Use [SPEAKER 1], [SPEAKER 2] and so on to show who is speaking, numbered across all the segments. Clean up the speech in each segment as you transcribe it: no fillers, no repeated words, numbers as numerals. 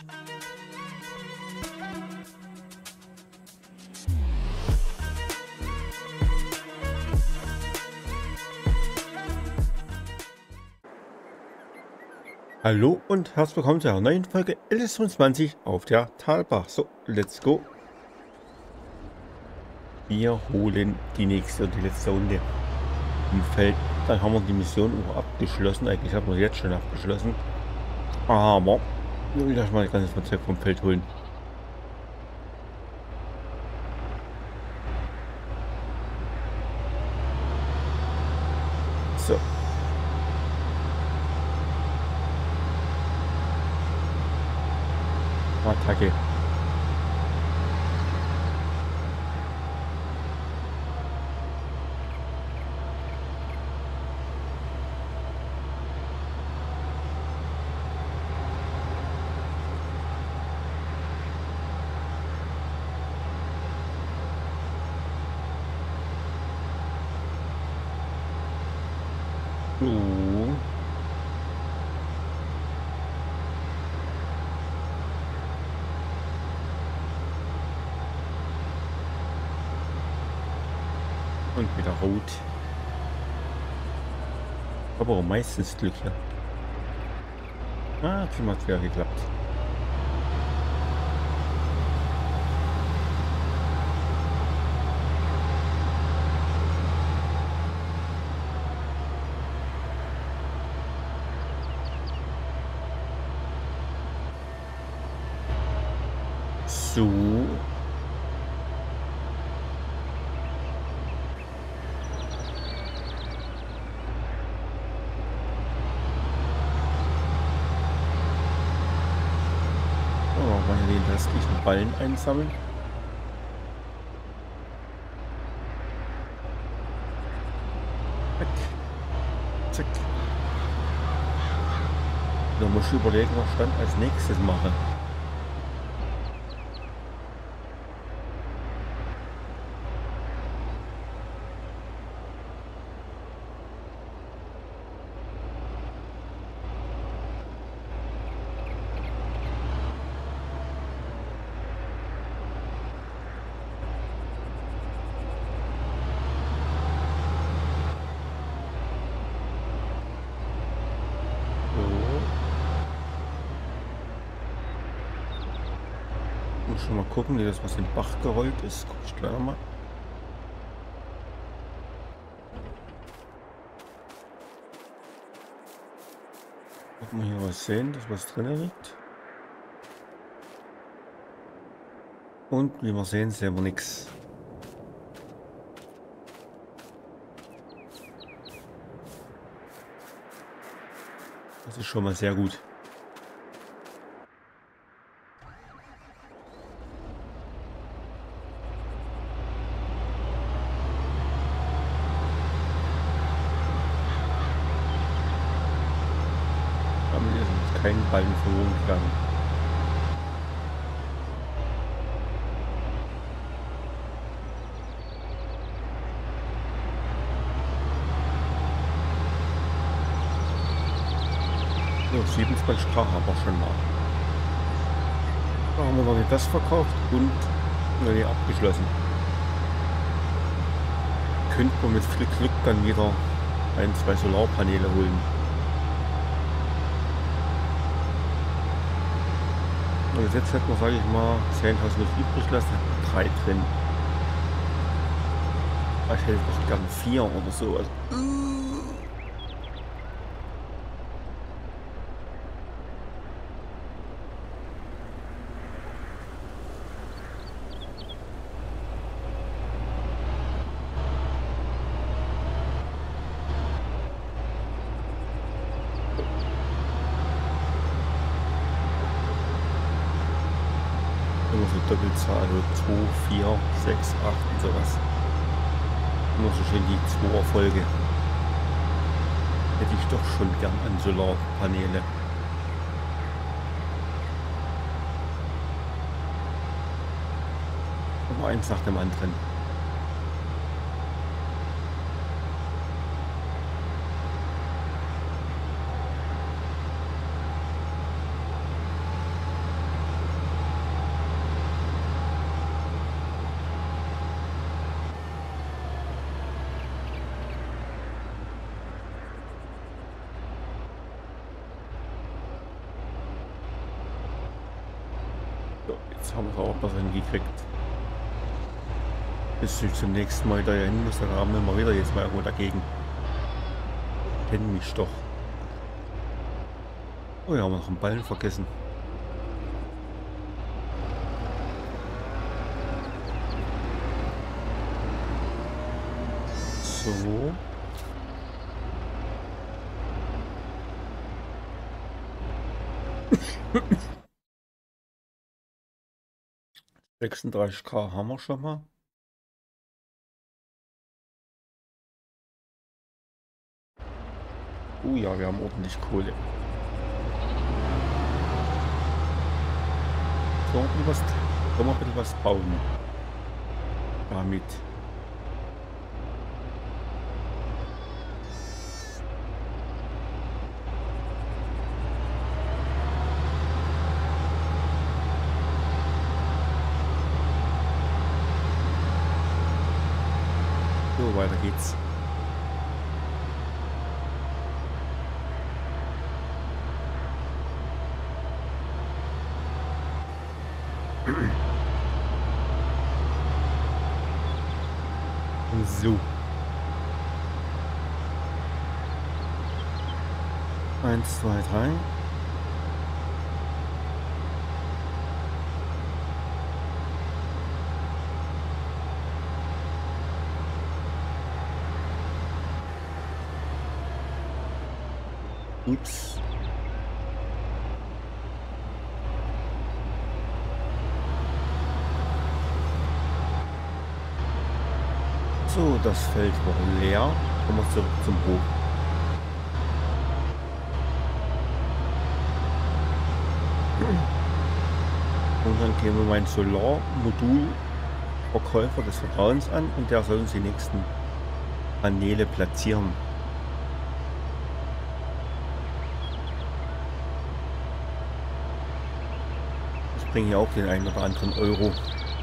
[SPEAKER 1] Hallo und herzlich willkommen zu einer neuen Folge LS25 auf der Talbach. So, let's go. Wir holen die nächste und die letzte Runde im Feld. Dann haben wir die Mission auch abgeschlossen. Eigentlich haben wir sie jetzt schon abgeschlossen. Aber ich will das mal das ganze Fahrzeug vom Feld holen. So. Attacke. So. Und wieder rot. Aber auch meistens Glück hier. Ah, diesmal hat es wieder geklappt. So. Mal hier den restlichen Ballen einsammeln. Zack. Zack. Da muss ich überlegen, was ich dann als nächstes mache. Muss schon mal gucken, wie das was in den Bach gerollt ist. Guck ich gleich mal. Ob wir hier was sehen, dass was drin liegt. Und wie wir sehen wir nichts. Das ist schon mal sehr gut. Keinen Ballen verloren gegangen. So, 27 Sprach aber schon mal. Da haben wir noch nicht das verkauft und nee, abgeschlossen. Könnte man mit viel Glück dann wieder 1-2 Solarpaneele holen. Und jetzt hätten wir, sage ich mal, 10.000 übrig lassen, 3 drin. Ich hätte doch gern 4 oder so. Also, immer so Doppelzahl, so 2, 4, 6, 8 und sowas. Immer so schön die 2er Folge. Hätte ich doch schon gern an Solarpaneele. Aber eins nach dem anderen. Jetzt haben wir es auch besser hingekriegt. Bis ich zum nächsten Mal da hin muss, dann haben wir mal wieder jetzt mal irgendwo dagegen. Kennen mich doch. Oh ja, haben wir noch einen Ballen vergessen. So. $36.000 haben wir schon mal. Oh ja, wir haben ordentlich Kohle. So, können wir ein bisschen was bauen. Damit. So, weiter geht's. So. 1, 2, 3. Ups. So, das Feld war leer. Kommen wir zurück zum Hof. Und dann gehen wir meinen Solarmodulverkäufer des Vertrauens an und der soll uns die nächsten Paneele platzieren. Das bringt ja auch den einen oder anderen Euro.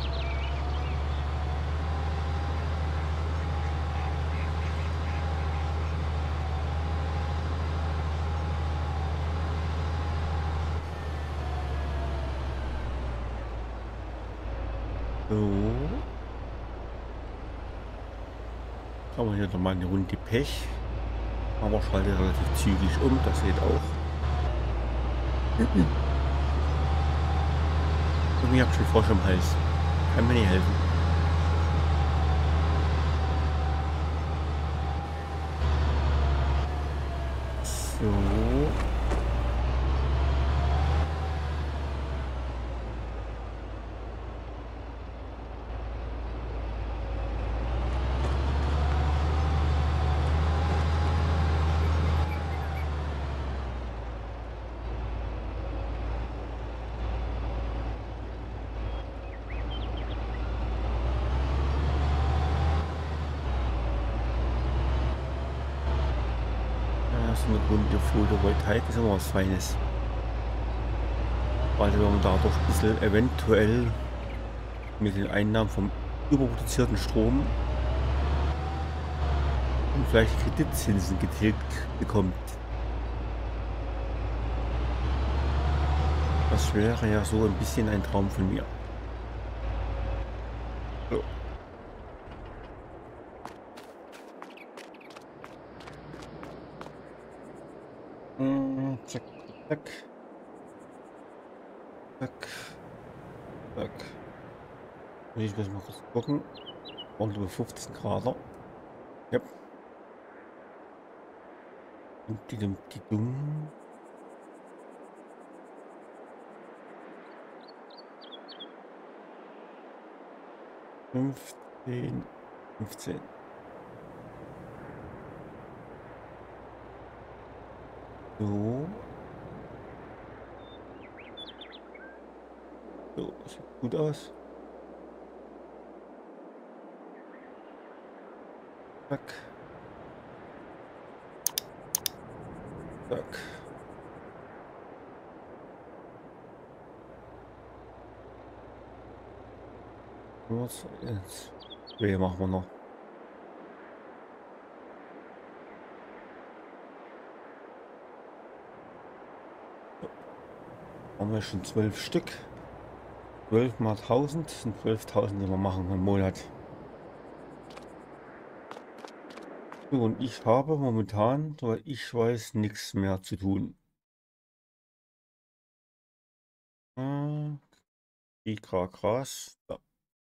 [SPEAKER 1] So. Haben wir hier nochmal eine Runde Pech. Aber schalte relativ zügig um, das geht auch. Irgendwie habe ich einen Frosch im Hals. Kann mir nicht helfen. So. Eine Runde Photovoltaik ist immer was Feines. Weil wenn man dadurch ein bisschen eventuell mit den Einnahmen vom überproduzierten Strom und vielleicht Kreditzinsen getilgt bekommt. Das wäre ja so ein bisschen ein Traum von mir. So. Zack, zack. Zack. Zack. Ich muss mal kurz gucken. Und über 15 Grad. Ja. Und die dumm. 15. 15. So. So, das sieht gut aus. Zack. Zack. Was jetzt? Zwei machen wir noch. So. Haben wir schon 12 Stück. 12 mal 1000 sind 12.000, die wir machen im Monat. So, und ich habe momentan, soweit ich weiß, nichts mehr zu tun. Die Gras. Da.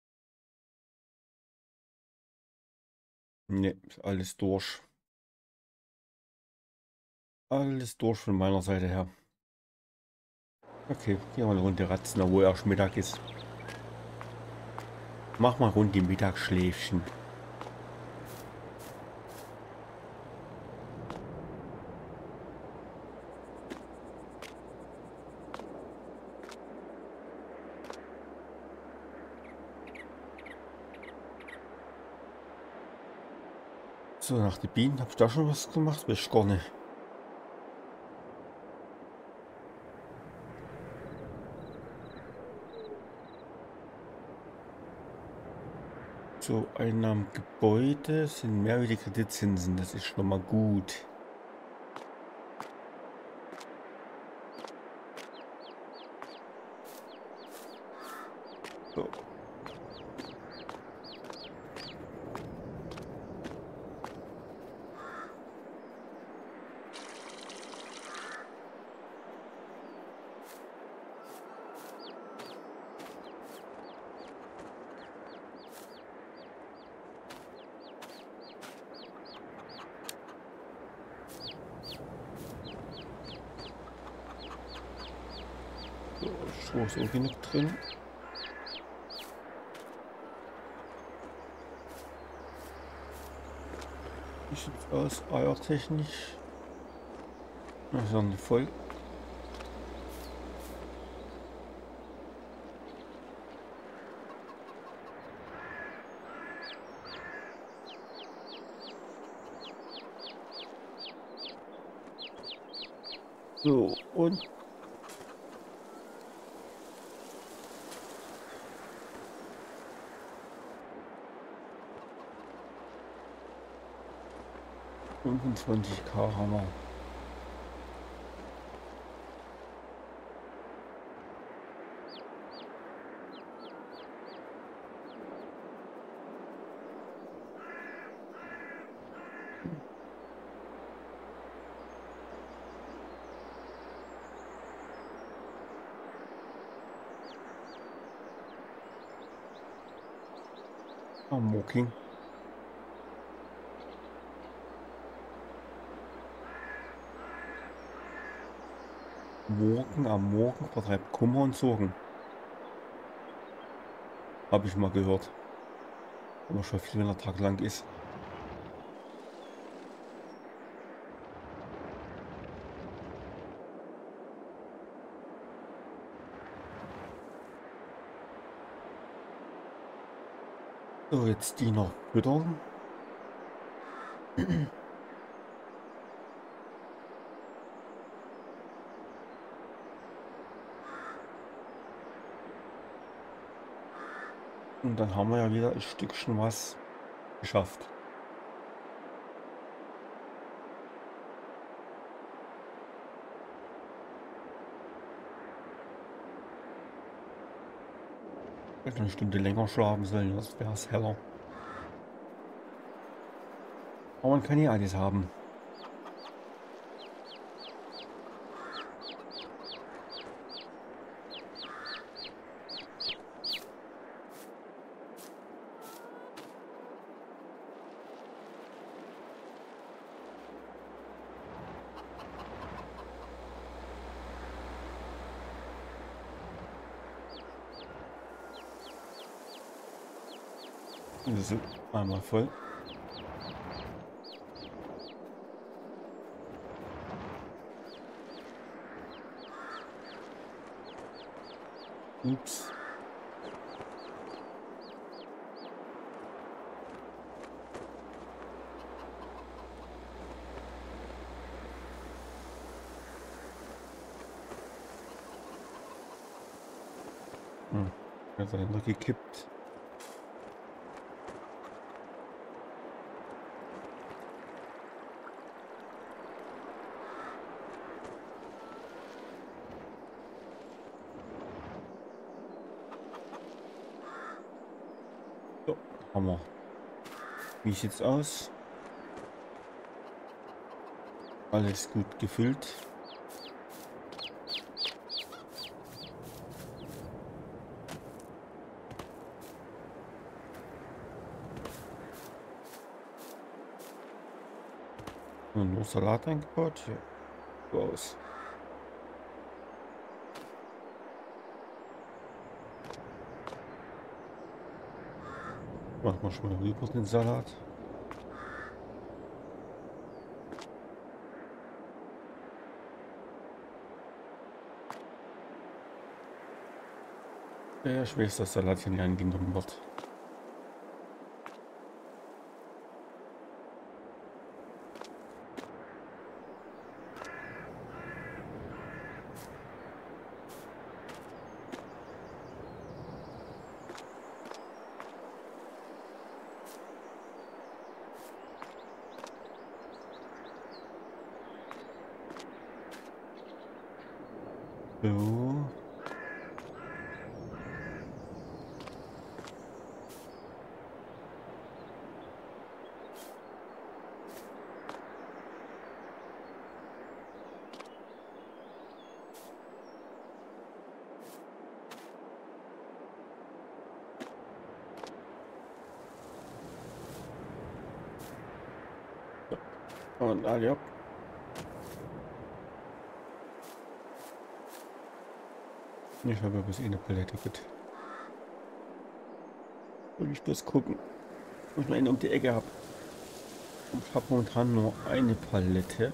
[SPEAKER 1] Ne, ist alles durch. Alles durch von meiner Seite her. Okay, gehen wir eine Runde ratzen, obwohl erst Mittag ist. Mach mal rund die Mittagsschläfchen. So, nach den Bienen habe ich da schon was gemacht, weiß ich gar nicht. So, Einnahmen Gebäude sind mehr wie die Kreditzinsen, das ist schon mal gut. So, Stroh ist auch genug drin. Wie sieht's aus, eiertechnisch? Das ist ja nicht voll. So, und 25.000 haben wir. Moking. Morgen am Morgen vertreibt Kummer und Sorgen. Habe ich mal gehört. Aber schon viel, wenn der Tag lang ist. So, jetzt die noch füttern. Und dann haben wir ja wieder ein Stückchen was geschafft. Hätte eine Stunde länger schlafen sollen, das wäre es heller. Aber man kann ja alles haben. So, einmal voll. Ups. Jetzt hat er noch gekippt. Hammer. Wie sieht's aus? Alles gut gefüllt. Und nur Salat eingebaut. Ja, so aus. Machen wir schon mal rüber den Salat. Ja, ich weiß, dass Salat hier nicht angenommen wird. So. Und alle ab. Ich habe bis eine Palette gut. Und ich muss gucken, ob ich noch eine um die Ecke habe. Ich habe momentan nur eine Palette.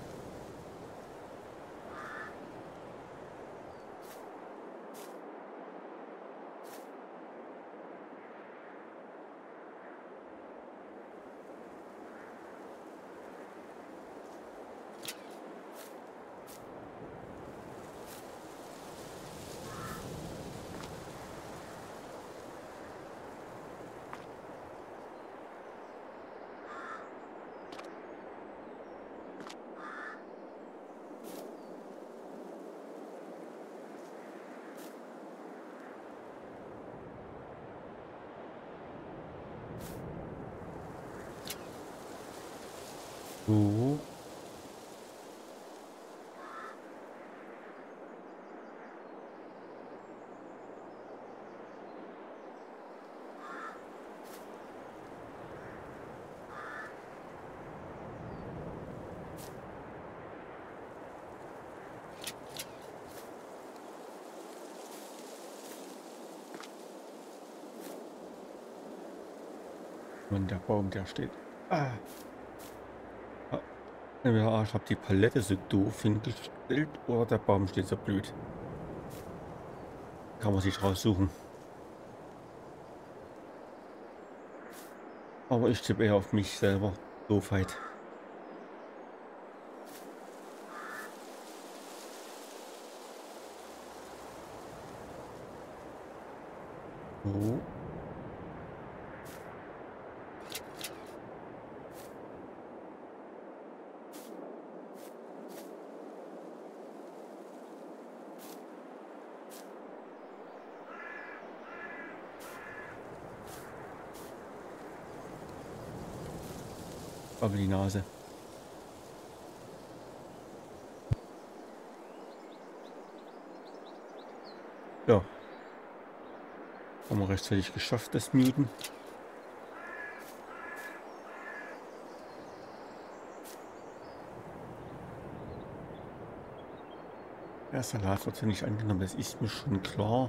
[SPEAKER 1] So. Und der Baum, der steht. Ah. Ja, ich habe die Palette so doof hingestellt oder der Baum steht so blöd. Kann man sich raussuchen. Aber ich tippe eher auf mich selber. Doofheit. So. Aber die Nase. Ja. Haben wir rechtzeitig geschafft, das Muten. Der Salat wird ja nicht angenommen, das ist mir schon klar.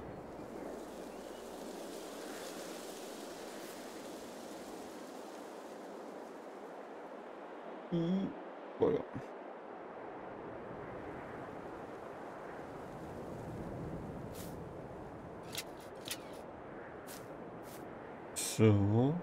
[SPEAKER 1] Voilà. So.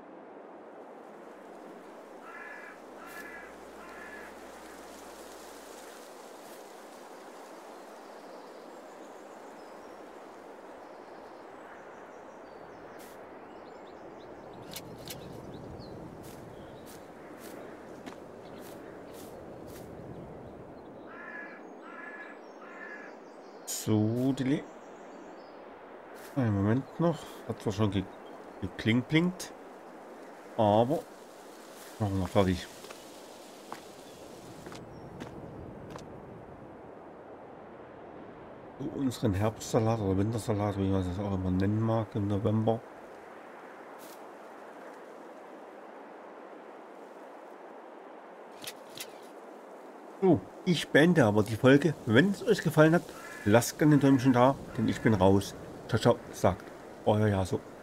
[SPEAKER 1] So, Dili. Einen Moment noch. Hat zwar schon geklingt. Aber machen wir fertig. So, unseren Herbstsalat oder Wintersalat, wie man das auch immer nennen mag, im November. So, ich beende aber die Folge. Wenn es euch gefallen hat, lasst gerne ein Däumchen da, denn ich bin raus. Ciao, ciao, sagt euer Jaso.